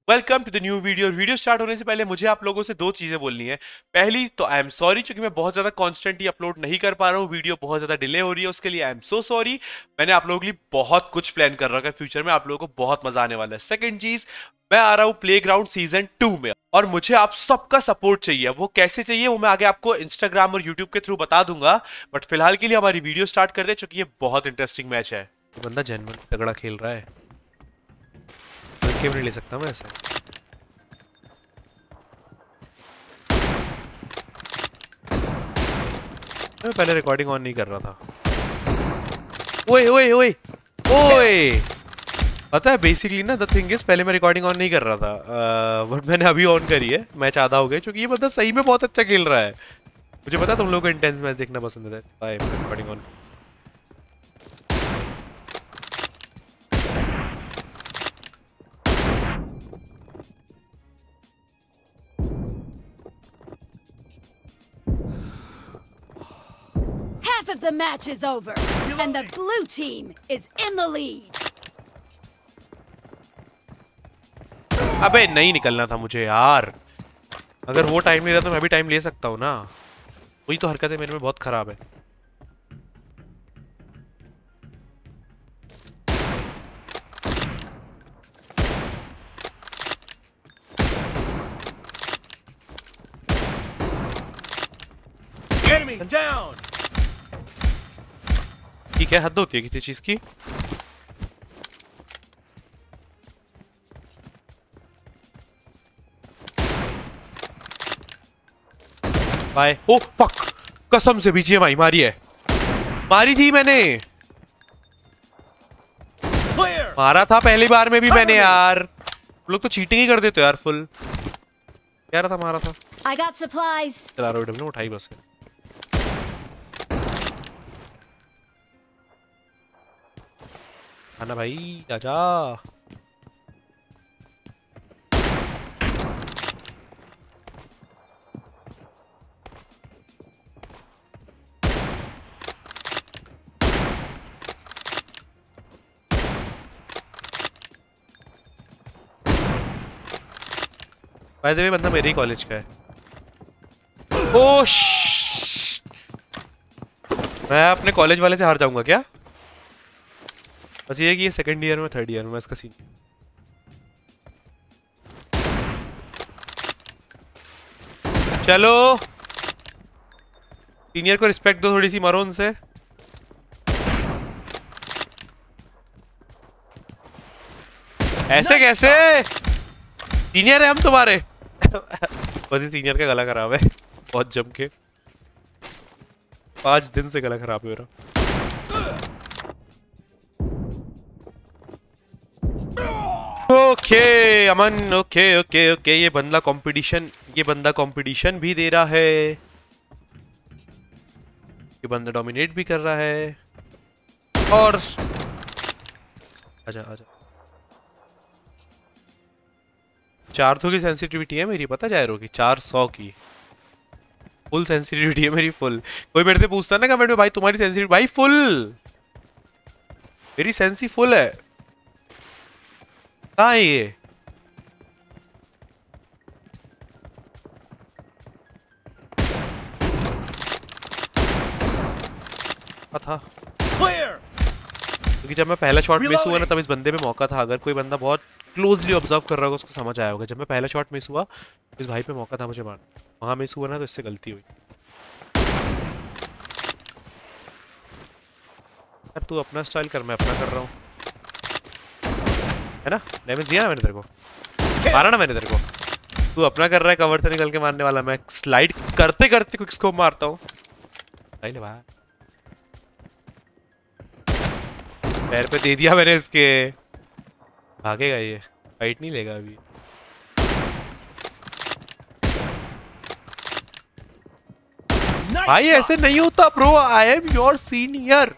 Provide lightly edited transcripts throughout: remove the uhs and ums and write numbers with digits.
Welcome to the new video start होने से पहले मुझे आप लोगों से दो चीजें बोलनी है। पहली तो आई एम सॉरी, क्योंकि मैं बहुत ज्यादा कॉन्स्टेंटली अपलोड नहीं कर पा रहा हूँ, वीडियो बहुत ज्यादा डिले हो रही है, उसके लिए आई एम सो सॉरी। मैंने आप लोगों के लिए बहुत कुछ प्लान कर रखा है, फ्यूचर में आप लोगों को बहुत मजा आने वाला है। सेकंड चीज, मैं आ रहा हूँ प्लेग्राउंड सीजन 2 में और मुझे आप सबका सपोर्ट चाहिए। वो कैसे चाहिए वो मैं आगे आपको इंस्टाग्राम और यूट्यूब के थ्रू बता दूंगा, बट फिलहाल के लिए हमारी वीडियो स्टार्ट कर दे, चूंकि ये बहुत इंटरेस्टिंग मैच है। ये बंदा जेन्युइन तगड़ा खेल रहा है, क्यों नहीं ले सकता मैं ऐसे। मैं पहले रिकॉर्डिंग ऑन नहीं कर रहा था। ओए ओए ओए ओए, पता है बेसिकली ना द थिंग इज, पहले मैं रिकॉर्डिंग ऑन नहीं कर रहा था, बट मैंने अभी ऑन करी है। मैच आधा हो गया, क्योंकि ये बंदा सही में बहुत अच्छा खेल रहा है। मुझे पता है तुम लोगों को इंटेंस मैच देखना पसंद है, bye recording on. Half of the match is over, and the blue team is in the lead. अबे नहीं निकलना था मुझे यार, अगर वो टाइम नहीं रहता तो मैं भी टाइम ले सकता हूँ ना। वही तो हरकतें मेरे में बहुत खराब है। Enemy down. ठीक है, हद होती है किसी चीज की। बाय। ओ फक, कसम से बीजीएमआई मारी है, मारी थी मैंने, Clear. मारा था पहली बार में भी मैंने यार। लोग तो चीटिंग ही कर देते यार फुल। क्या रहा था, मारा था। I got supplies. चला रोड ने उठाई बस। आना भाई, आजा। बाय द वे बंदा मेरे ही कॉलेज का है। ओह मैं अपने कॉलेज वाले से हार जाऊंगा क्या? बस ये है कि ये सेकंड ईयर में थर्ड ईयर में इसका सीन। चलो सीनियर को रिस्पेक्ट दो थोड़ी सी, मरो उनसे। ऐसे कैसे? सीनियर है हम तुम्हारे। बस सीनियर का गला खराब है बहुत जम के, 5 दिन से गला खराब है मेरा। Okay Aman, okay okay okay, ये बंदा कंपटीशन भी दे रहा है, ये बंदा डोमिनेट भी कर रहा है। और आजा आजा, 400 की सेंसिटिविटी है मेरी, पता जायरो की 400 की फुल सेंसिटिविटी है मेरी, फुल। कोई मेरे से पूछता ना कमेंट में, भाई तुम्हारी सेंसिटिविटी, भाई फुल, मेरी सेंसी फुल है। कहाँ है ये? था Clear. क्योंकि जब मैं पहला शॉट मिस हुआ ना, तब इस बंदे पे मौका था। अगर कोई बंदा बहुत क्लोजली ऑब्जर्व कर रहा होगा उसको समझ आया होगा। जब मैं पहला शॉट मिस हुआ, इस भाई पे मौका था मुझे मार, वहां मिस हुआ ना तो इससे गलती हुई। यार तू अपना स्टाइल कर, मैं अपना कर रहा हूँ, है ना। डैमेज दिया ना मैंने तेरे को, मारा ना मैंने तेरे को। तू अपना कर रहा है, कवर से निकल के मारने वाला, मैं स्लाइड करते करते क्विक स्कोप मारता हूँ। पहले भाई पैर पे दे दिया मैंने इसके, भागेगा ये, फाइट नहीं लेगा अभी। Nice भाई shot. ऐसे नहीं होता bro, I am your senior.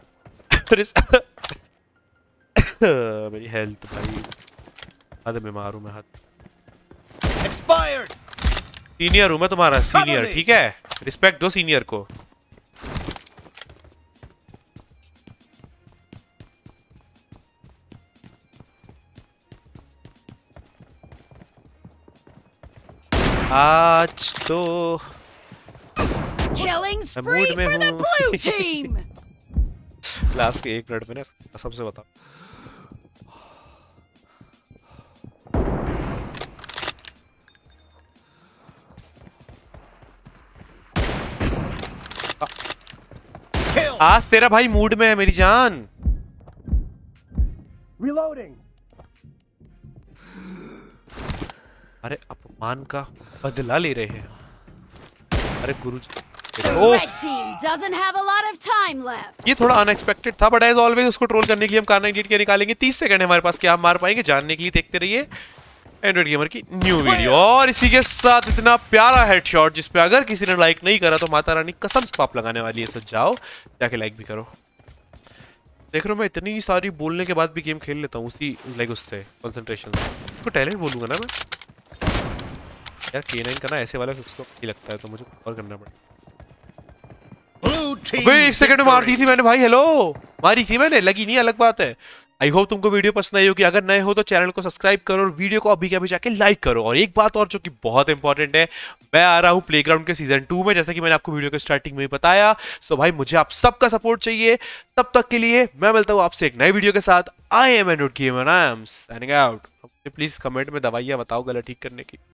मेरी हेल्थ भाई, हद में मारूं मैं, हद। Expired. सीनियर हूं मैं तुम्हारा, सीनियर, ठीक है, रिस्पेक्ट दो सीनियर को। आज तो Killing spree mood में for the हूँ। blue team. लास्ट के 1 मिनट में ना सबसे बता। Kill. आज तेरा भाई मूड में है मेरी जान। Reloading. अरे अपमान का बदला ले रहे हैं। अरे गुरुजी। The oh, red team doesn't have a lot of time left. ये थोड़ा अनएक्सपेक्टेड था, बट एज ऑलवेज उसको ट्रोल करने के लिए हम कार 98 के निकालेंगे। 30 सेकंड है हमारे पास, क्या हम मार पाएंगे जानने के लिए देखते रहिए एंड्रॉइड गेमर की न्यू वीडियो। और इसी के साथ इतना प्यारा हेडशॉट जिस पे अगर किसी ने लाइक नहीं करा तो माता रानी कसम से पाप लगाने वाली है। सच जाओ जाके लाइक भी करो। देख रहे हो मैं इतनी सारी बोलने के बाद भी गेम खेल लेता हूँ उसी लाइक उससे कंसंट्रेशन से। उसको टैलेंट बोलूंगा ना मैं यार। K9 का ना ऐसे वाला उसको नहीं लगता है, तो मुझे और करना पड़ेगा। Blue team. अबे 1 सेकंड में मार दी victory. थी मैंने भाई। हेलो, मारी थी मैंने, लगी नहीं, अलग बात है। आई होप तुमको वीडियो पसंद आई होगी। अगर नए हो तो चैनल को सब्सक्राइब करो और वीडियो को अभी के अभी जाके लाइक करो। और एक बात और जो कि बहुत इंपॉर्टेंट है, मैं आ रहा हूँ प्लेग्राउंड के सीजन 2 में, जैसा कि मैंने आपको वीडियो के स्टार्टिंग में ही बताया। सो भाई मुझे आप सबका सपोर्ट चाहिए। तब तक के लिए मैं मिलता हूँ आपसे एक नई वीडियो के साथ। I am Android gamer, I am signing out. Please comment में दवाइयाँ बताओ गला ठीक करने की।